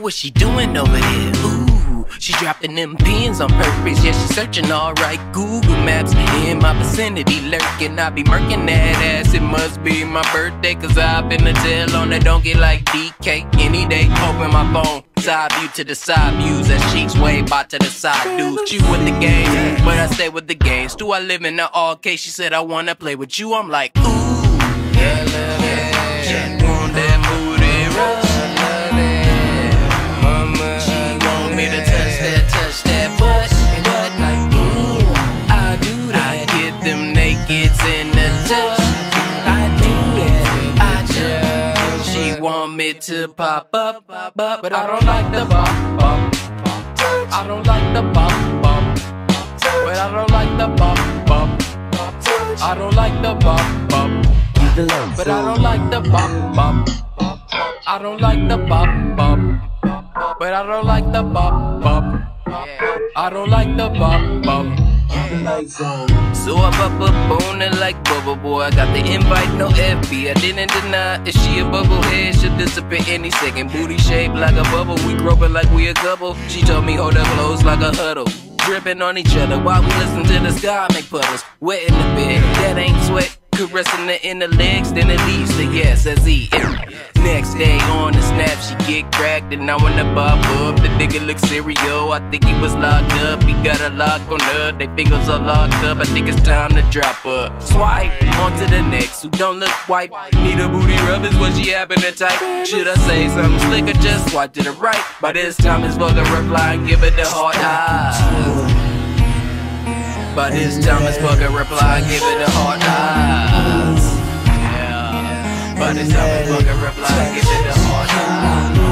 what she doing over here? Ooh, she dropping them pins on purpose. Yeah, she searching alright. Google Maps in my vicinity lurking. I be murking that ass. It must be my birthday, cause I've been a tail on the donkey like DK. Any day, open my phone. Side view to the side views as she's way by to the side dudes. She with the game, but I stay with the games. Do I live in the arcade? She said I wanna play with you. I'm like, ooh, yeah, love it. She want that booty rush. Mama, she want me to touch that butt. But like, I do that. I get them nakeds in the touch. I do that. I just. She want me to pop up, but I don't like the bop. I don't like the bop. But I don't like the bop. I don't like the bop. But I don't like the bop. I don't like the bop. But I don't like the bop. I don't like the bop. So I pop up on it like Bubble Boy. I got the invite, no FB. I didn't deny. If she a bubble head, she'll disappear any second. Booty shaped like a bubble. We groping like we a couple. She told me hold up close like a huddle. Dripping on each other while we listen to the sky make puddles. Wet in the bed, that ain't sweat. Caressing the inner legs, then it leaves the yes as he. Next day on the snap, she get cracked and I wanna pop up. The nigga look serial, I think he was locked up. He got a lock on her, they fingers are locked up. I think it's time to drop her. Swipe on to the next, who don't look white. Need a booty rub is what she happen to type. Should I say something slick or just swipe to the right? By this time it's fucking reply and give it the hard eyes. By this time it's fucking reply, give it the hard eyes. Yeah. By this time it's fucking reply, give it the hard eyes.